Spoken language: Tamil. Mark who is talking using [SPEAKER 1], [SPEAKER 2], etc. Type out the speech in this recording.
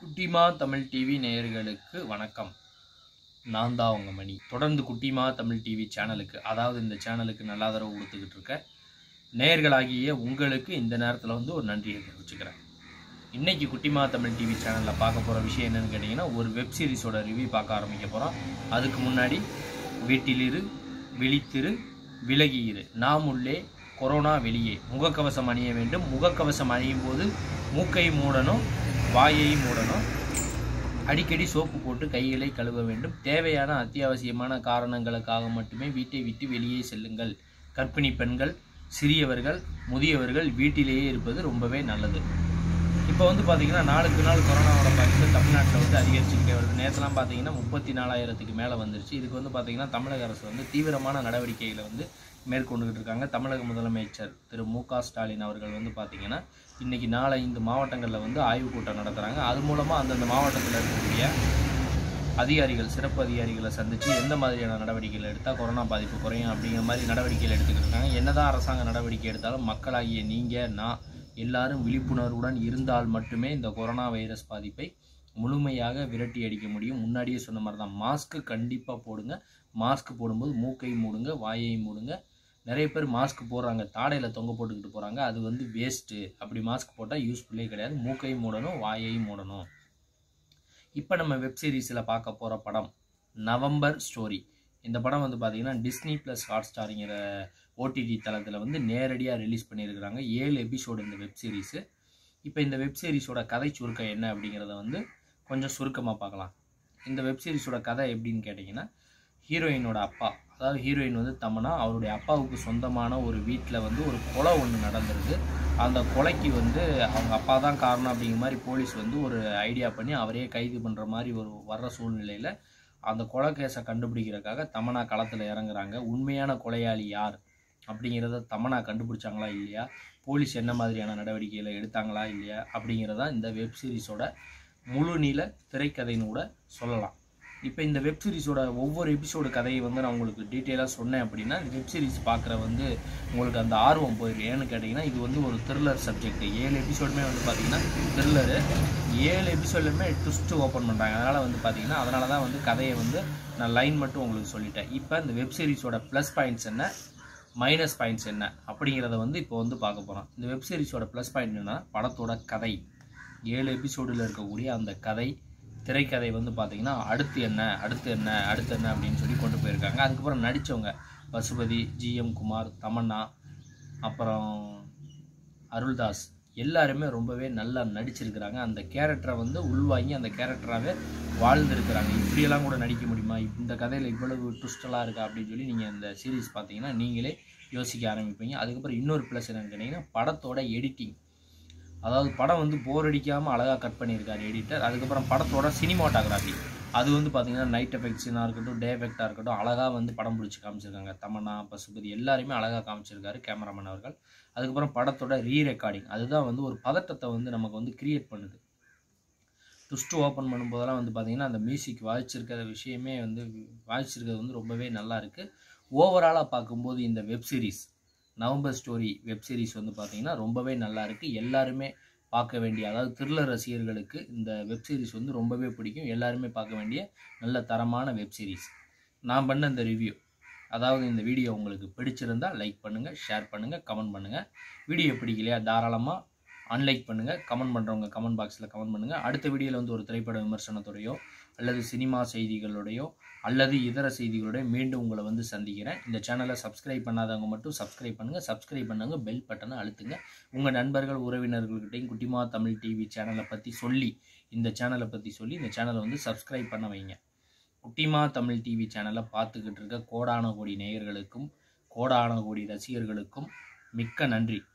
[SPEAKER 1] குட்டிமா தமிழ் டிவி நேயர்களுக்கு வணக்கம். நான் தான் உங்கள் மணி. தொடர்ந்து குட்டிமா தமிழ் டிவி சேனலுக்கு, அதாவது இந்த சேனலுக்கு நல்ல ஆதரவு கொடுத்துக்கிட்டு இருக்க நேயர்களாகிய உங்களுக்கு இந்த நேரத்தில் ஒரு நன்றியை தெரிவிச்சுக்கிறேன். இன்றைக்கி குட்டிமா தமிழ் டிவி சேனலில் பார்க்க போகிற விஷயம் என்னென்னு கேட்டிங்கன்னா, ஒரு வெப் சீரிஸோட ரிவ்யூ பார்க்க ஆரம்பிக்க போகிறோம். அதுக்கு முன்னாடி வீட்டிலிரு, விழித்திரு, விலகியிரு, நாம் உள்ளே, கொரோனா வெளியே, முகக்கவசம் அணிய வேண்டும். முகக்கவசம் அணியும் போது மூக்கை மூடணும், வாயை மூடணும். அடிக்கடி சோப்பு போட்டு கைகளை கழுவ வேண்டும். தேவையான அத்தியாவசியமான காரணங்களுக்காக மட்டுமே வீட்டை விட்டு வெளியே செல்லுங்கள். கர்ப்பிணி பெண்கள், சிறியவர்கள், முதியவர்கள் வீட்டிலேயே இருப்பது ரொம்பவே நல்லது. இப்போ பார்த்தீங்கன்னா, நாளுக்கு நாள் கொரோனாவோட பாதிப்பு தமிழ்நாட்டில் அதிகரிச்சுக்கிட்டே வருது. நேற்றுலாம் பார்த்தீங்கன்னா 34,000க்கு மேலே வந்துருச்சு. இதுக்கு பார்த்தீங்கன்னா தமிழக அரசு தீவிரமான நடவடிக்கைகளை மேற்கொண்டுகிட்டு இருக்காங்க. தமிழக முதலமைச்சர் திரு மு.க. ஸ்டாலின் அவர்கள் பார்த்தீங்கன்னா இன்றைக்கி 4-5 மாவட்டங்களில் ஆய்வுக் கூட்டம் நடத்துகிறாங்க. அது மூலமாக அந்தந்த மாவட்டத்தில் இருக்கக்கூடிய அதிகாரிகள், சிறப்பு அதிகாரிகளை சந்தித்து எந்த மாதிரியான நடவடிக்கைகள் எடுத்தால் கொரோனா பாதிப்பு குறையும் அப்படிங்கிற மாதிரி நடவடிக்கைகள் எடுத்துக்கிட்டு இருக்காங்க. என்னதான் அரசாங்க நடவடிக்கை எடுத்தாலும் மக்களாகிய நீங்கள், நான் எல்லாரும் விழிப்புணர்வுடன் இருந்தால் மட்டுமே இந்த கொரோனா வைரஸ் பாதிப்பை முழுமையாக விரட்டி அடிக்க முடியும். முன்னாடியே சொன்ன மாதிரி தான், மாஸ்க்கு கண்டிப்பாக போடுங்க. மாஸ்க் போடும்போது மூக்கை மூடுங்க, வாயை மூடுங்க. நிறைய பேர் மாஸ்க் போடுறாங்க, தாடையில் தொங்க போட்டுக்கிட்டு போகிறாங்க. அது வேஸ்ட்டு. அப்படி மாஸ்க் போட்டால் யூஸ்ஃபுல்லே கிடையாது. மூக்கையும் மூடணும், வாயையும் மூடணும். இப்போ நம்ம வெப்சீரிஸில் பார்க்க போகிற படம் நவம்பர் ஸ்டோரி. இந்த படம் பார்த்தீங்கன்னா டிஸ்னி ப்ளஸ் ஹாட்ஸ்டாருங்கிற ஓடிடி தளத்தில் நேரடியாக ரிலீஸ் பண்ணியிருக்கிறாங்க. 7 எபிசோடு இந்த வெப்சீரிஸு. இப்போ இந்த வெப்சீரிஸோட கதை சுருக்கம் என்ன அப்படிங்கிறத கொஞ்சம் சுருக்கமாக பார்க்கலாம். இந்த வெப்சீரிஸோட கதை எப்படின்னு கேட்டிங்கன்னா, ஹீரோயினோட அப்பா, அதாவது ஹீரோயின் தமன்னா, அவருடைய அப்பாவுக்கு சொந்தமான ஒரு வீட்டில் ஒரு கொலை ஒன்று நடந்துருது. அந்த கொலைக்கு அவங்க அப்பா தான் காரணம் அப்படிங்கிற மாதிரி போலீஸ் ஒரு ஐடியா பண்ணி அவரே கைது பண்ணுற மாதிரி வர்ற சூழ்நிலையில் அந்த கொலை கேஸை கண்டுபிடிக்கிறதுக்காக தமன்னா களத்தில் இறங்குறாங்க. உண்மையான கொலையாளி யார் அப்படிங்கிறத தமன்னா கண்டுபிடிச்சாங்களா இல்லையா, போலீஸ் என்ன மாதிரியான நடவடிக்கைகளை எடுத்தாங்களா இல்லையா அப்படிங்கிறதான் இந்த வெப்சீரிஸோட முழு நீள திரைக்கதைன்னு கூட சொல்லலாம். இப்போ இந்த வெப்சீரிஸோட ஒவ்வொரு எபிசோடு கதையை நான் உங்களுக்கு டீட்டெயிலாக சொன்னேன் அப்படின்னா, இந்த வெப்சீரிஸ் பார்க்குற உங்களுக்கு அந்த ஆர்வம் போயிடும். ஏன்னு கேட்டிங்கன்னா, இது ஒரு த்ரில்லர் சப்ஜெக்ட். 7 எபிசோடுமே பார்த்தீங்கன்னா த்ரில்லரு. 7 எபிசோட்லையுமே ட்விஸ்ட்டு ஓப்பன் பண்ணுறாங்க. அதனால் பார்த்தீங்கன்னா, அதனால தான் கதையை நான் லைன் மட்டும் உங்களுக்கு சொல்லிட்டேன். இப்போ இந்த வெப்சீரிஸோட ப்ளஸ் பாயிண்ட்ஸ் என்ன, மைனஸ் பாயிண்ட்ஸ் என்ன அப்படிங்கிறத இப்போ பார்க்க போகிறோம். இந்த வெப்சீரிஸோட ப்ளஸ் பாயிண்ட் என்னன்னா, படத்தோட கதை. 7 எபிசோடில் இருக்கக்கூடிய அந்த கதை, திரைக்கதை பார்த்தீங்கன்னா அடுத்து என்ன அப்படின்னு சொல்லி கொண்டு போயிருக்காங்க. அதுக்கப்புறம் நடித்தவங்க பசுபதி, ஜிஎம் குமார், தமன்னா, அப்புறம் அருள்தாஸ் எல்லாருமே ரொம்பவே நல்லா நடிச்சிருக்கிறாங்க. அந்த கேரக்டரை உள்வாங்கி அந்த கேரக்டராகவே வாழ்ந்துருக்கிறாங்க. இப்படியெல்லாம் கூட நடிக்க முடியுமா, இந்த கதையில் இவ்வளவு ட்விஸ்டெல்லாம் இருக்கா அப்படின்னு சொல்லி நீங்கள் இந்த சீரீஸ் பார்த்தீங்கன்னா நீங்களே யோசிக்க ஆரம்பிப்பீங்க. அதுக்கப்புறம் இன்னொரு ப்ளஸ் என்னன்னு கேட்டிங்கன்னா, படத்தோட எடிட்டிங். அதாவது படம் போர் அடிக்காமல் அழகாக கட் பண்ணியிருக்காரு எடிட்டர். அதுக்கப்புறம் படத்தோட சினிமாட்டோகிராஃபி, அது பார்த்தீங்கன்னா நைட் எஃபெக்ட்ஸாக இருக்கட்டும், டே எஃபெக்டாக இருக்கட்டும், அழகாக படம் பிடிச்சி காமிச்சிருக்காங்க. தமன்னா, பசுபதி எல்லாருமே அழகாக காமிச்சிருக்காரு கேமராமேன் அவர்கள். அதுக்கப்புறம் படத்தோட ரீரெக்கார்டிங், அதுதான் ஒரு பதட்டத்தை நமக்கு கிரியேட் பண்ணுது. ட்விஸ்ட்டு ஓப்பன் பண்ணும்போதெல்லாம் பார்த்தீங்கன்னா அந்த மியூசிக் வாய்ச்சிருக்கிற விஷயமே வாய்ச்சிருக்கிறது ரொம்பவே நல்லா இருக்குது. ஓவராலாக பார்க்கும்போது இந்த வெப்சீரிஸ் நவம்பர் ஸ்டோரி வெப்சீரிஸ் பார்த்தீங்கன்னா ரொம்பவே நல்லா இருக்குது. எல்லாருமே பார்க்க வேண்டிய, அதாவது த்ரில்லர் ரசிகர்களுக்கு இந்த வெப்சீரிஸ் ரொம்பவே பிடிக்கும். எல்லாருமே பார்க்க வேண்டிய நல்ல தரமான வெப்சீரிஸ். நான் பண்ண இந்த ரிவ்யூ, அதாவது இந்த வீடியோ உங்களுக்கு பிடிச்சிருந்தால் லைக் பண்ணுங்கள், ஷேர் பண்ணுங்கள், கமெண்ட் பண்ணுங்கள். வீடியோ பிடிக்கலையா தாராளமாக அன்லைக் பண்ணுங்கள். கமெண்ட் பண்ணுறவங்க கமெண்ட் பாக்ஸில் கமெண்ட் பண்ணுங்கள். அடுத்த வீடியோவில் ஒரு திரைப்பட விமர்சனத்தோடையோ அல்லது சினிமா செய்திகளோடையோ அல்லது இதர செய்திகளோடய மீண்டும் உங்களை சந்திக்கிறேன். இந்த சேனலை சப்ஸ்கிரைப் பண்ணாதவங்க மட்டும் சப்ஸ்கிரைப் பண்ணுங்கள். சப்ஸ்கிரைப் பண்ணுங்க, பெல் பட்டனை அழுத்துங்க. உங்கள் நண்பர்கள், உறவினர்கள்கிட்டையும் குட்டிமா தமிழ் டிவி சேனலை பற்றி சொல்லி, இந்த சேனலை சப்ஸ்கிரைப் பண்ண வைங்க. குட்டிமா தமிழ் டிவி சேனலை பார்த்துக்கிட்டு இருக்க கோடான கோடி நேயர்களுக்கும் கோடான கோடி ரசிகர்களுக்கும் மிக்க நன்றி.